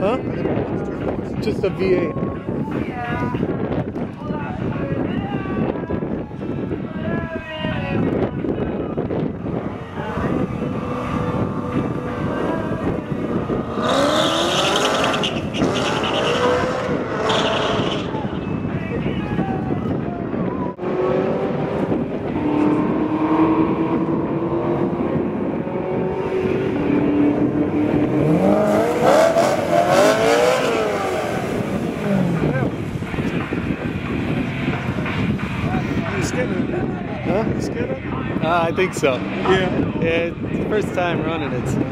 Huh? Just a V8. Huh? You scared of it? I think so. Yeah. Yeah, it's the first time running it. So.